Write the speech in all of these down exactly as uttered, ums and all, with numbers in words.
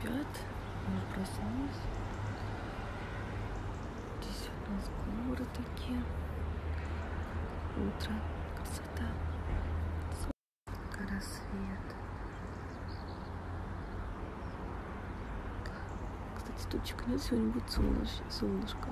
спят. Я проснулась. Здесь у нас горы такие. Утро. Красота. Рассвет. Кстати, тучек нет, сегодня будет солнышко. солнышко.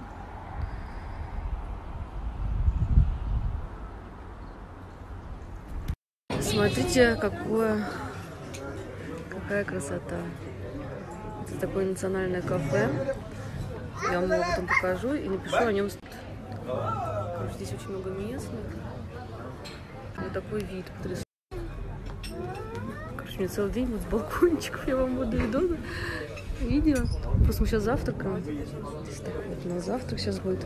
Смотрите, какое, какая красота. Это такое национальное кафе. Я вам его потом покажу и напишу о нем. Короче, здесь очень много местных. Вот такой вид потрясающий. Короче, у меня целый день будет с балкончиков. Я вам буду видео. Видео. Просто мы сейчас завтракаем. Здесь так вот на завтрак сейчас будет.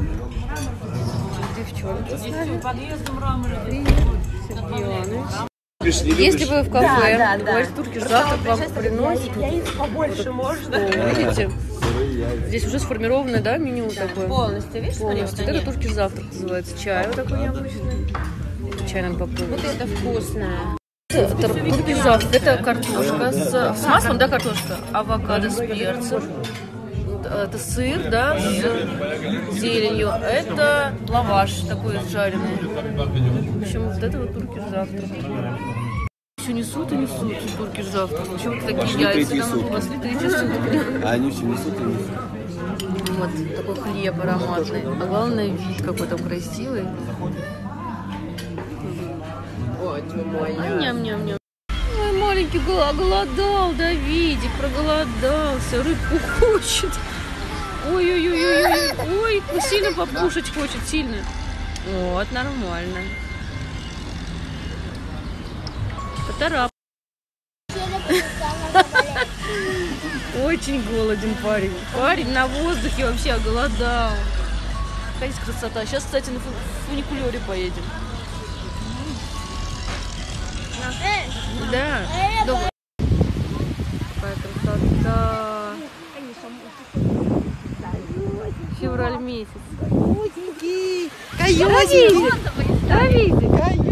Девчонки с нами. Привет, Сергей Иванович. Если вы в кафе, да, да, говорите, да. Туркиш завтрак вам приносит. Яиц побольше вот, можно. Видите? Здесь уже сформированное, да, меню да, такое? Полностью, видишь? Полностью. Это туркиш завтрак называется. Чай вот такой необычный. Чай нам попробуем. Вот это вкусное. Это туркиш завтрак. Это картошка с, с маслом, да, картошка? Авокадо с перцем. Это сыр, да, с зеленью. Это лаваш такой жареный. В общем, вот это вот туркиш завтрак. Все несут и несут туркиш завтрак. Почему-то такие яйца там пошли третьи сутки. А они все несут и несут. Вот такой хлеб ароматный. А главное, вид какой там красивый. А, ням-ням-ням. Ой, маленький голодал, да, Видик, проголодался. Рыбку хочет. Ой-ой-ой-ой-ой. Ой, сильно покушать хочет, сильно. Вот, нормально. Потарап. Очень голоден парень. Парень на воздухе вообще оголодал. Какая здесь красота. Сейчас, кстати, на фуникулере поедем. Да. Добрый. Какая красота. Февраль месяц. Каюсенький. Каюсенький. Да, Видик?